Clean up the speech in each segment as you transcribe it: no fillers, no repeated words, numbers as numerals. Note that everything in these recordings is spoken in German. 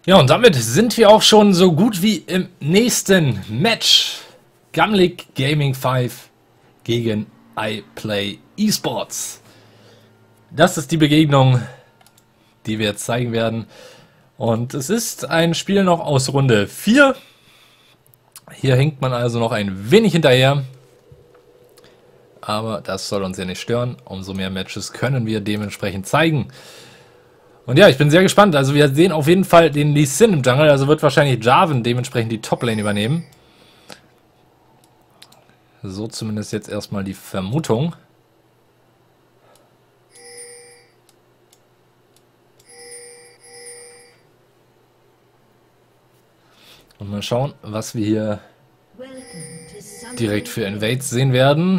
Ja, und damit sind wir auch schon so gut wie im nächsten Match. Gumlik Gaming 5 gegen iPlay Esports. Das ist die Begegnung, die wir jetzt zeigen werden. Und es ist ein Spiel noch aus Runde 4. Hier hinkt man also noch ein wenig hinterher. Aber das soll uns ja nicht stören. Umso mehr Matches können wir dementsprechend zeigen. Und ja, ich bin sehr gespannt. Also wir sehen auf jeden Fall den Lee Sin im Jungle. Also wird wahrscheinlich Jarvan dementsprechend die Toplane übernehmen. So zumindest jetzt erstmal die Vermutung. Und mal schauen, was wir hier direkt für Invades sehen werden.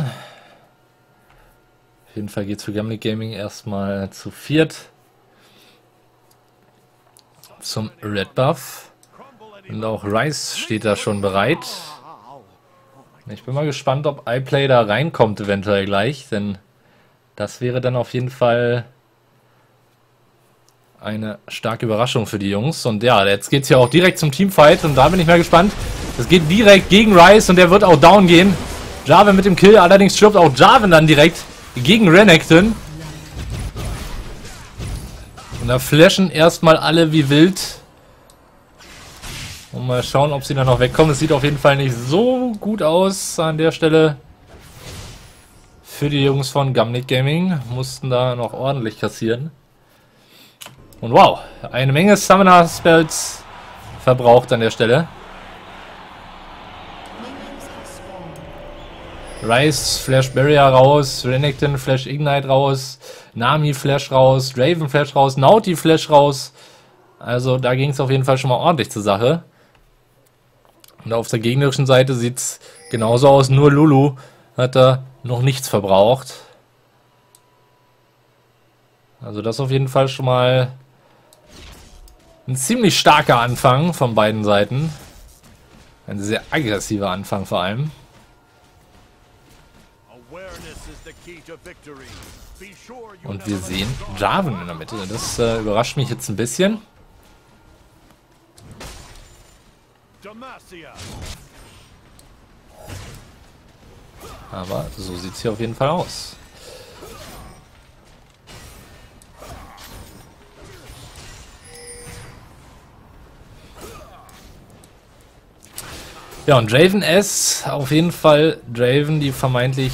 Auf jeden Fall geht es für Gumlik Gaming erstmal zu viert zum Red Buff. Und auch Ryze steht da schon bereit. Ich bin mal gespannt, ob iPlay da reinkommt eventuell gleich, denn das wäre dann auf jeden Fall eine starke Überraschung für die Jungs. Und ja, jetzt geht es ja auch direkt zum Teamfight und da bin ich mal gespannt. Es geht direkt gegen Ryze und der wird auch down gehen. Jarvan mit dem Kill, allerdings stirbt auch Jarvan dann direkt gegen Renekton. Und da flashen erstmal alle wie wild. Und mal schauen, ob sie dann noch wegkommen. Es sieht auf jeden Fall nicht so gut aus an der Stelle. Für die Jungs von Gumlik Gaming. Mussten da noch ordentlich kassieren. Und wow, eine Menge Summoner-Spells verbraucht an der Stelle. Ryze Flash Barrier raus, Renekton Flash Ignite raus, Nami Flash raus, Draven Flash raus, Naughty Flash raus. Also da ging es auf jeden Fall schon mal ordentlich zur Sache. Und auf der gegnerischen Seite sieht es genauso aus, nur Lulu hat da noch nichts verbraucht. Also das ist auf jeden Fall schon mal ein ziemlich starker Anfang von beiden Seiten. Ein sehr aggressiver Anfang vor allem. Und wir sehen Jarvan in der Mitte. Das überrascht mich jetzt ein bisschen. Aber so sieht es hier auf jeden Fall aus. Ja, und Draven S, auf jeden Fall Draven, die vermeintlich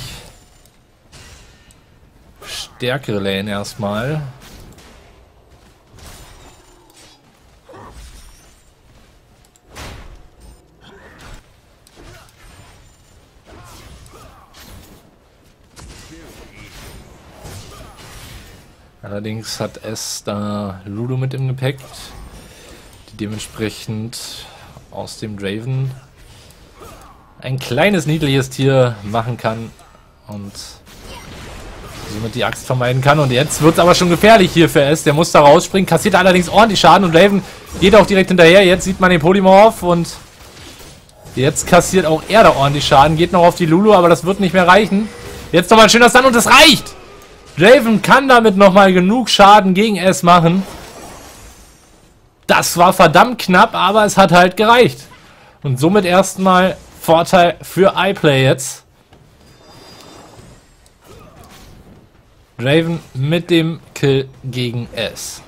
stärkere Lane erstmal. Allerdings hat S da Lulu mit im Gepäck, die dementsprechend aus dem Draven ein kleines niedliches Tier machen kann und somit die Axt vermeiden kann. Und jetzt wird es aber schon gefährlich hier für S. Der muss da rausspringen, kassiert allerdings ordentlich Schaden und Draven geht auch direkt hinterher. Jetzt sieht man den Polymorph und jetzt kassiert auch er da ordentlich Schaden. Geht noch auf die Lulu, aber das wird nicht mehr reichen. Jetzt nochmal ein schöner Stun und das reicht! Draven kann damit nochmal genug Schaden gegen S machen. Das war verdammt knapp, aber es hat halt gereicht. Und somit erstmal Vorteil für iPlay jetzt. Draven mit dem Kill gegen S.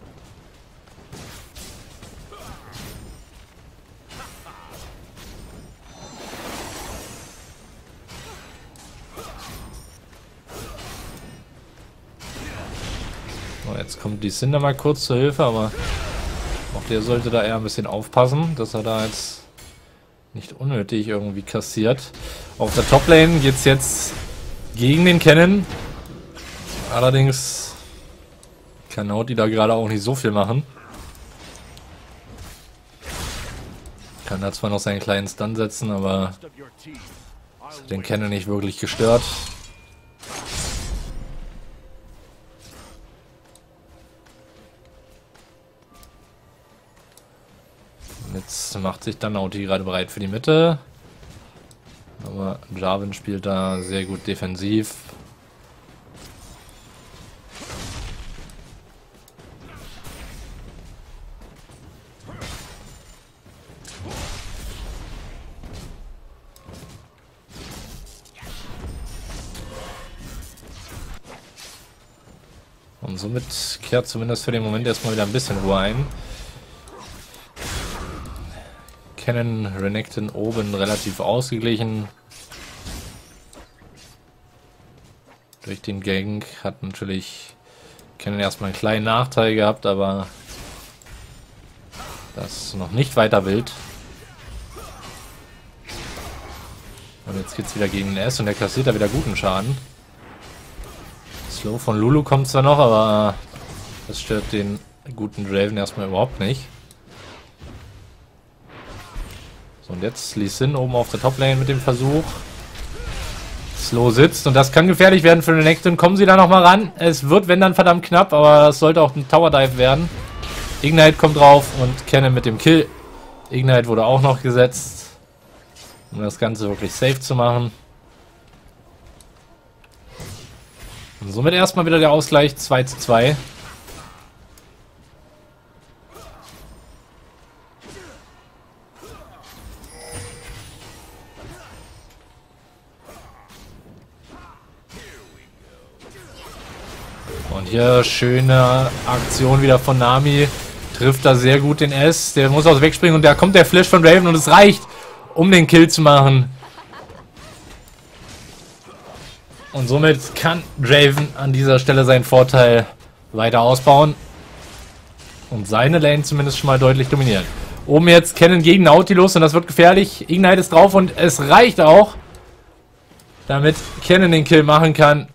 So, jetzt kommt die Cinder mal kurz zur Hilfe, aber auch der sollte da eher ein bisschen aufpassen, dass er da jetzt nicht unnötig irgendwie kassiert. Auf der Toplane geht es jetzt gegen den Cannon. Allerdings kann Naughty da gerade auch nicht so viel machen. Kann da zwar noch seinen kleinen Stun setzen, aber das hat den Cannon nicht wirklich gestört. Jetzt macht sich dann Naughty gerade bereit für die Mitte. Aber Jarvan spielt da sehr gut defensiv. Und somit kehrt zumindest für den Moment erstmal wieder ein bisschen Ruhe ein. Kennen Renekton oben relativ ausgeglichen. Durch den Gank hat natürlich Kennen erstmal einen kleinen Nachteil gehabt, aber das ist noch nicht weiter wild. Und jetzt geht es wieder gegen den S und der kassiert da wieder guten Schaden. Slow von Lulu kommt zwar noch, aber das stört den guten Draven erstmal überhaupt nicht. So, und jetzt Lee Sin oben auf der Toplane mit dem Versuch. Slow sitzt und das kann gefährlich werden für den Renekton. Kommen sie da nochmal ran. Es wird, wenn dann, verdammt knapp, aber es sollte auch ein Tower Dive werden. Ignite kommt drauf und Kennen mit dem Kill. Ignite wurde auch noch gesetzt, um das Ganze wirklich safe zu machen. Und somit erstmal wieder der Ausgleich 2:2. Und hier schöne Aktion wieder von Nami. Trifft da sehr gut den S. Der muss auch wegspringen und da kommt der Flash von Raven und es reicht, um den Kill zu machen. Und somit kann Draven an dieser Stelle seinen Vorteil weiter ausbauen. Und seine Lane zumindest schon mal deutlich dominieren. Oben jetzt Kennen gegen Nautilus und das wird gefährlich. Ignite ist drauf und es reicht auch, damit Kennen den Kill machen kann.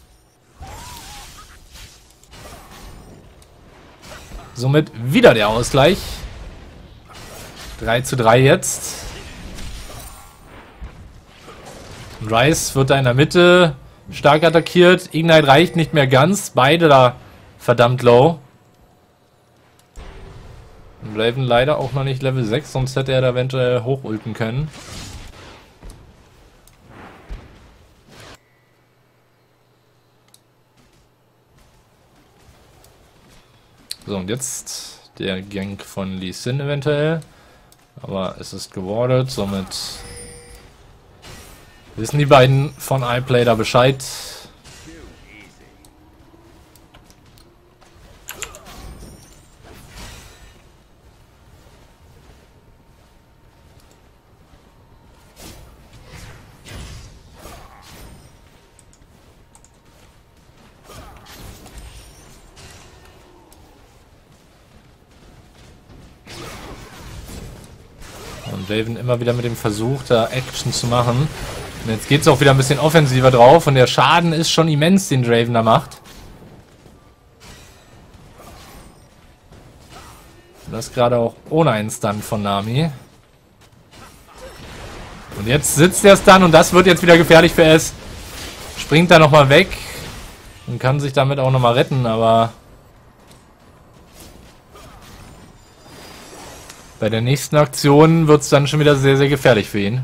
Somit wieder der Ausgleich. 3:3 jetzt. Ryze wird da in der Mitte stark attackiert. Ignite reicht nicht mehr ganz. Beide da verdammt low. Raven leider auch noch nicht Level 6, sonst hätte er da eventuell hochulten können. So, und jetzt der Gank von Lee Sin eventuell. Aber es ist gewardet, somit wissen die beiden von iPlay da Bescheid. Und Draven immer wieder mit dem Versuch, da Action zu machen. Und jetzt geht es auch wieder ein bisschen offensiver drauf. Und der Schaden ist schon immens, den Draven da macht. Und das gerade auch ohne einen Stun von Nami. Und jetzt sitzt der Stun und das wird jetzt wieder gefährlich für S. Springt da nochmal weg. Und kann sich damit auch nochmal retten, aber bei der nächsten Aktion wird es dann schon wieder sehr, sehr gefährlich für ihn.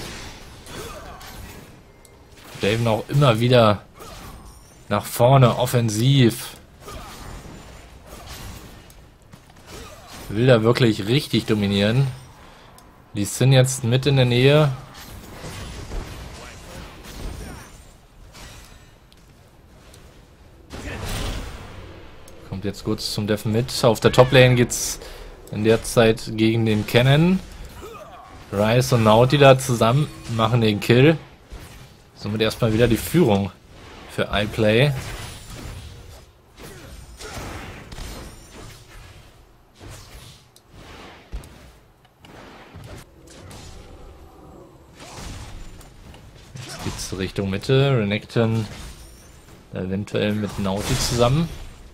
Draven auch immer wieder nach vorne, offensiv. Will da wirklich richtig dominieren. Die sind jetzt mit in der Nähe. Kommt jetzt kurz zum Deffen mit. Auf der Toplane geht's in der Zeit gegen den Kennen. Ryze und Nauti da zusammen machen den Kill. Somit erstmal wieder die Führung für iPlay. Jetzt geht's Richtung Mitte. Renekton eventuell mit Nauti zusammen.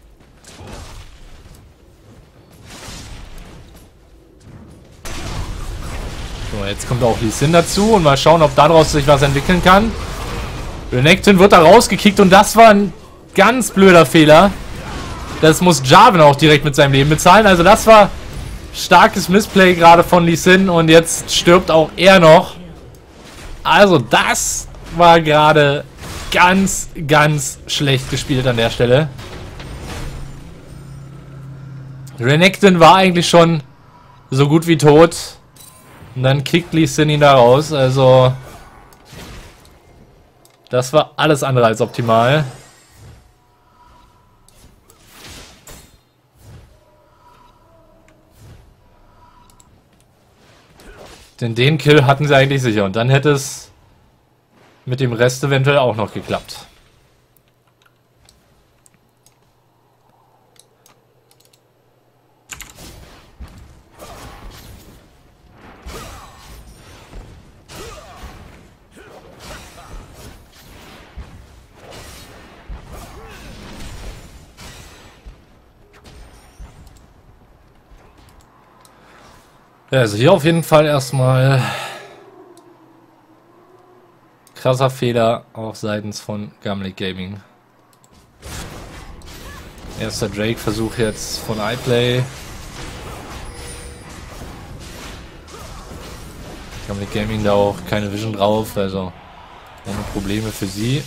So, jetzt kommt auch Lee Sin dazu und mal schauen, ob daraus sich was entwickeln kann. Renekton wird da rausgekickt und das war ein ganz blöder Fehler. Das muss Jarvan auch direkt mit seinem Leben bezahlen. Also das war starkes Missplay gerade von Lee Sin und jetzt stirbt auch er noch. Also das war gerade ganz, ganz schlecht gespielt an der Stelle. Renekton war eigentlich schon so gut wie tot. Und dann kickt Lee Sin ihn da raus. Also das war alles andere als optimal. Denn den Kill hatten sie eigentlich sicher. Und dann hätte es mit dem Rest eventuell auch noch geklappt. Ja, also hier auf jeden Fall erstmal krasser Fehler auch seitens von Gimli Gaming. Erster Drake-Versuch jetzt von iPlay. Gimli Gaming da auch keine Vision drauf, also ohne Probleme für sie.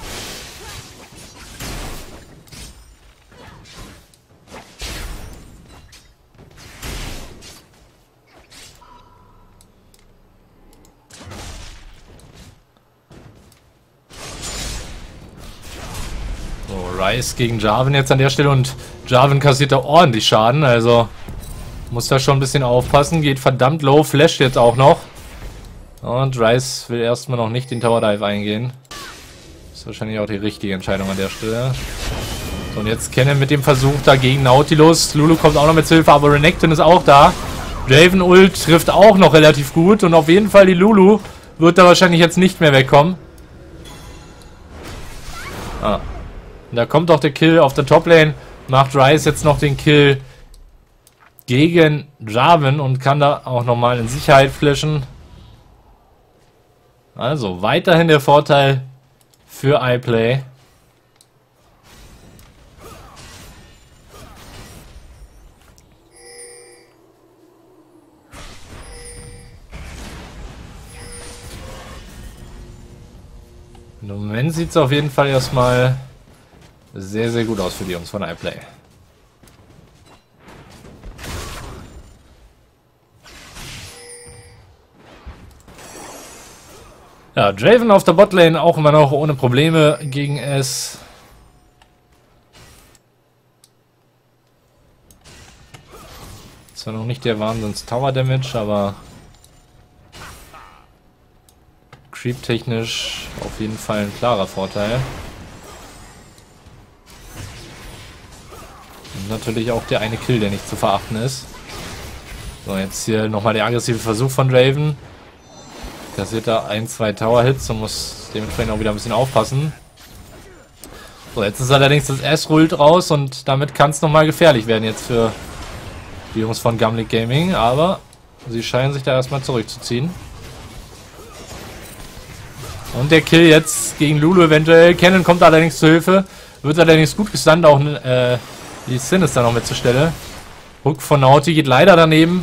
Rice gegen Jarvan jetzt an der Stelle und Jarvan kassiert da ordentlich Schaden, also muss da schon ein bisschen aufpassen, geht verdammt low, flasht jetzt auch noch und Rice will erstmal noch nicht den Tower Dive eingehen. Ist wahrscheinlich auch die richtige Entscheidung an der Stelle. So, und jetzt Kennen mit dem Versuch da gegen Nautilus, Lulu kommt auch noch mit Hilfe, aber Renekton ist auch da. Draven Ult trifft auch noch relativ gut und auf jeden Fall die Lulu wird da wahrscheinlich jetzt nicht mehr wegkommen. Ah. Da kommt auch der Kill auf der Toplane, macht Rice jetzt noch den Kill gegen Jarvan und kann da auch nochmal in Sicherheit flashen. Also weiterhin der Vorteil für iPlay. Im Moment sieht es auf jeden Fall erstmal sehr, sehr gut aus für die Jungs von iPlay. Ja, Draven auf der Botlane auch immer noch ohne Probleme gegen S. Zwar noch nicht der Wahnsinns-Tower-Damage, aber Creep-technisch auf jeden Fall ein klarer Vorteil. Und natürlich auch der eine Kill, der nicht zu verachten ist. So, jetzt hier nochmal der aggressive Versuch von Draven. Kassiert da 1-2 Tower-Hits und muss dementsprechend auch wieder ein bisschen aufpassen. So, jetzt ist allerdings das S-Rult raus und damit kann es nochmal gefährlich werden jetzt für die Jungs von Gimli Gaming, aber sie scheinen sich da erstmal zurückzuziehen. Und der Kill jetzt gegen Lulu eventuell. Kennen kommt allerdings zu Hilfe. Wird allerdings gut gestunt, auch Lee Sin ist da noch mit zur Stelle. Hook von Naughty geht leider daneben.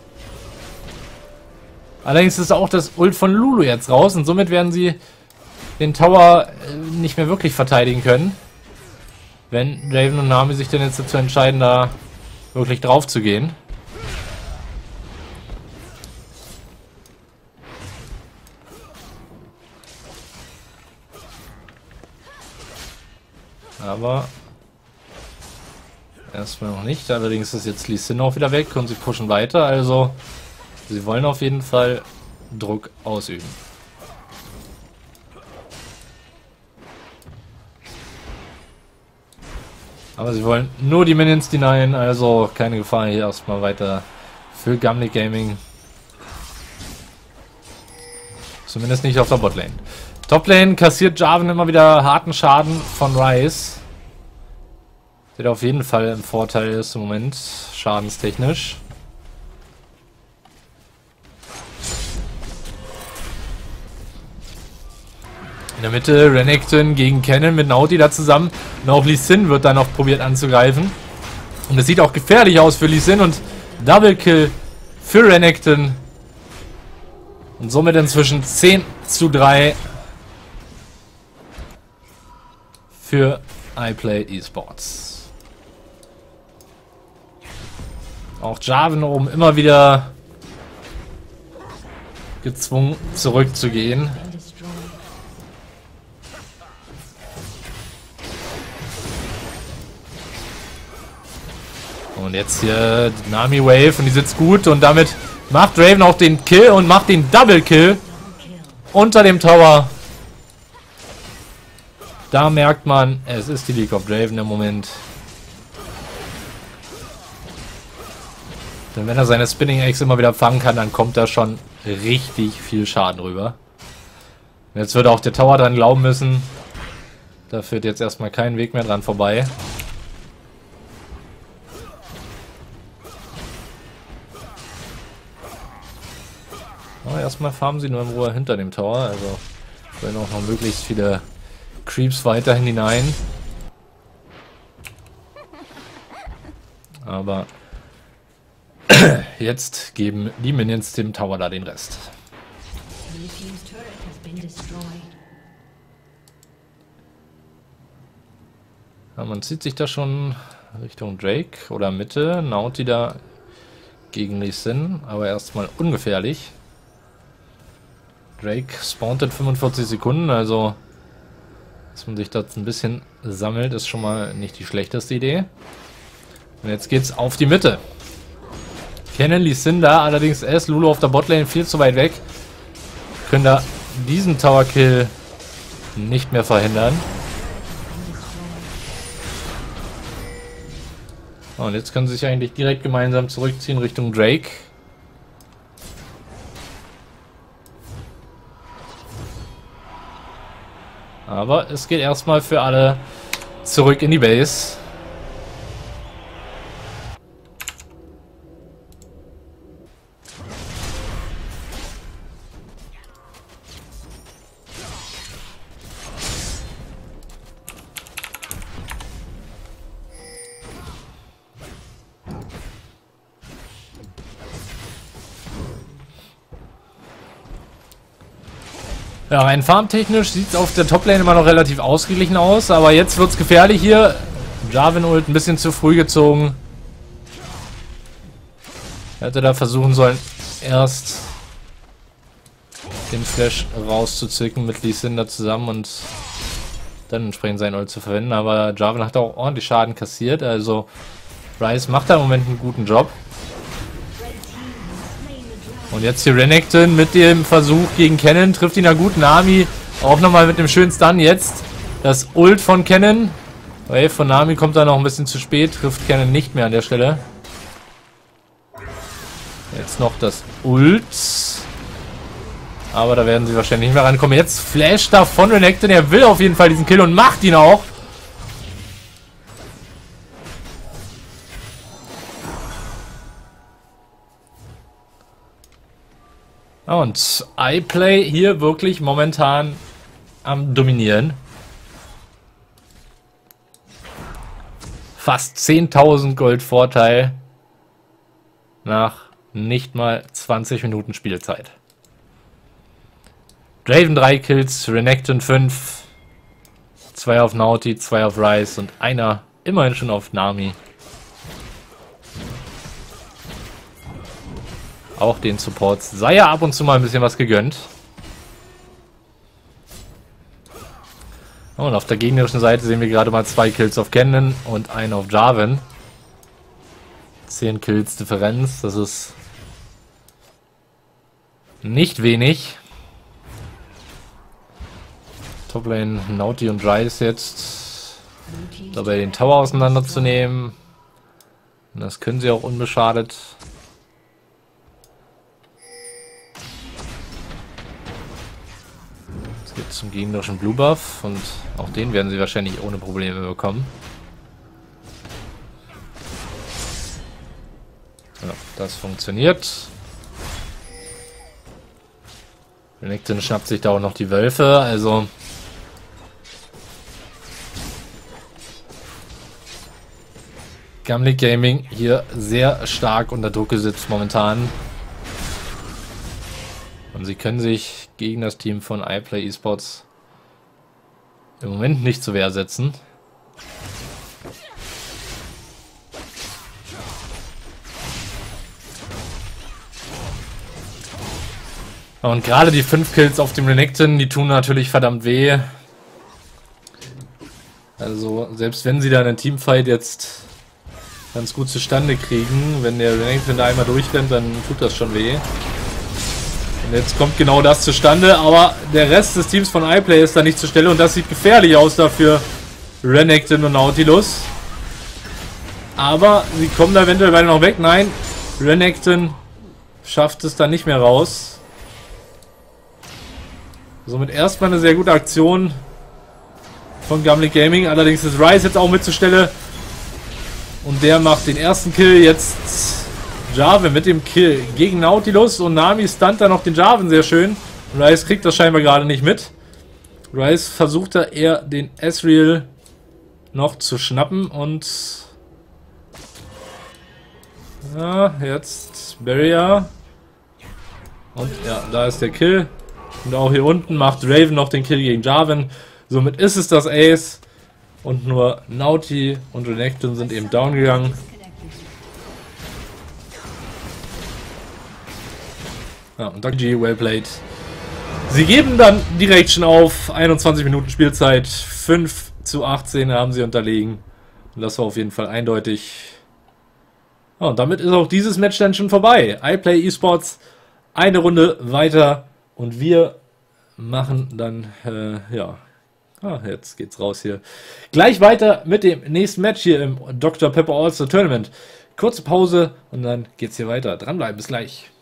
Allerdings ist auch das Ult von Lulu jetzt raus und somit werden sie den Tower nicht mehr wirklich verteidigen können. Wenn Draven und Nami sich denn jetzt dazu entscheiden, da wirklich drauf zu gehen. Aber erstmal noch nicht. Allerdings ist jetzt Lee Sin auch wieder weg und sie pushen weiter. Also sie wollen auf jeden Fall Druck ausüben. Aber sie wollen nur die Minions denyen, also keine Gefahr hier erstmal weiter für Gimli Gaming. Zumindest nicht auf der Botlane. Toplane kassiert Jarvan immer wieder harten Schaden von Rice. Der auf jeden Fall im Vorteil ist im Moment, schadenstechnisch. In der Mitte Renekton gegen Kennen mit Naughty da zusammen. Und auch Lee Sin wird da noch probiert anzugreifen. Und es sieht auch gefährlich aus für Lee Sin und Double Kill für Renekton. Und somit inzwischen 10:3 für iPlay Esports. Auch Jarvan oben immer wieder gezwungen zurückzugehen. Und jetzt hier Nami Wave und die sitzt gut und damit Macht Draven auch den Kill und macht den Double Kill unter dem Tower. Da merkt man, es ist die League of Draven im Moment. Denn wenn er seine Spinning Eggs immer wieder fangen kann, dann kommt da schon richtig viel Schaden rüber. Und jetzt wird auch der Tower dran glauben müssen. Da führt jetzt erstmal kein Weg mehr dran vorbei. Aber erstmal farmen sie nur in Ruhe hinter dem Tower. Also wollen auch noch möglichst viele Creeps weiterhin hinein. Aber jetzt geben die Minions dem Tower da den Rest. Ja, man zieht sich da schon Richtung Drake oder Mitte. Naughty da gegen Lee Sin, aber erstmal ungefährlich. Drake spawnt in 45 Sekunden, also dass man sich das ein bisschen sammelt, ist schon mal nicht die schlechteste Idee. Und jetzt geht's auf die Mitte. Kennen Lee Sin da, allerdings ist Lulu auf der Botlane viel zu weit weg. Können da diesen Tower Kill nicht mehr verhindern. Und jetzt können sie sich eigentlich direkt gemeinsam zurückziehen Richtung Drake. Aber es geht erstmal für alle zurück in die Base. Ja, rein farmtechnisch sieht es auf der Toplane immer noch relativ ausgeglichen aus, aber jetzt wird es gefährlich hier. Jarvan Ult ein bisschen zu früh gezogen. Hätte da versuchen sollen, erst den Flash rauszuzwicken mit Lee Sin da zusammen und dann entsprechend seinen Ult zu verwenden, aber Jarvan hat auch ordentlich Schaden kassiert, also Ryze macht da im Moment einen guten Job. Und jetzt hier Renekton mit dem Versuch gegen Kennen, trifft ihn ja gut. Nami auch nochmal mit dem schönen Stun jetzt. Das Ult von Kennen. Wave von Nami kommt da noch ein bisschen zu spät, trifft Kennen nicht mehr an der Stelle. Jetzt noch das Ult. Aber da werden sie wahrscheinlich nicht mehr rankommen. Jetzt Flash da von Renekton. Er will auf jeden Fall diesen Kill und macht ihn auch. Und iPlay hier wirklich momentan am Dominieren. Fast 10.000 Gold Vorteil nach nicht mal 20 Minuten Spielzeit. Draven 3 Kills, Renekton 5, 2 auf Naughty, 2 auf Ryze und einer immerhin schon auf Nami. Auch den Supports sei ja ab und zu mal ein bisschen was gegönnt. Und auf der gegnerischen Seite sehen wir gerade mal 2 Kills auf Kennen und einen auf Jarvan. 10 Kills Differenz, das ist nicht wenig. Toplane Naughty und Ryze jetzt dabei den Tower auseinanderzunehmen. Und das können sie auch unbeschadet. Zum gegnerischen Blue Buff und auch den werden sie wahrscheinlich ohne Probleme bekommen. Ja, das funktioniert. Renekton schnappt sich da auch noch die Wölfe, also Gimli Gaming hier sehr stark unter Druck gesetzt momentan. Und sie können sich gegen das Team von iPlay Esports im Moment nicht zur Wehr setzen. Und gerade die 5 Kills auf dem Renekton, die tun natürlich verdammt weh. Also selbst wenn sie da einen Teamfight jetzt ganz gut zustande kriegen. Wenn der Renekton da einmal durchrennt, dann tut das schon weh. Und jetzt kommt genau das zustande, aber der Rest des Teams von iPlay ist da nicht zur Stelle und das sieht gefährlich aus dafür Renekton und Nautilus. Aber sie kommen da eventuell beide noch weg. Nein, Renekton schafft es dann nicht mehr raus. Somit erstmal eine sehr gute Aktion von Gambling Gaming. Allerdings ist Ryze jetzt auch mit zur Stelle. Und der macht den ersten Kill. Jetzt Jarvan mit dem Kill gegen Nautilus. Und Nami stunt da noch den Jarvan sehr schön. Ryze kriegt das scheinbar gerade nicht mit. Ryze versucht da eher den Ezreal noch zu schnappen. Und ja, jetzt Barrier. Und ja, da ist der Kill. Und auch hier unten macht Draven noch den Kill gegen Jarvan. Somit ist es das Ace. Und nur Nauti und Renekton sind eben down gegangen. Ja, und G, well played. Sie geben dann direkt schon auf. 21 Minuten Spielzeit. 5:18 haben sie unterlegen. Und das war auf jeden Fall eindeutig. Ja, und damit ist auch dieses Match dann schon vorbei. iPlay Esports eine Runde weiter. Und wir machen dann, ja... Ah, jetzt geht's raus hier. Gleich weiter mit dem nächsten Match hier im Dr. Pepper All-Star Tournament. Kurze Pause und dann geht's hier weiter. Dranbleiben, bis gleich.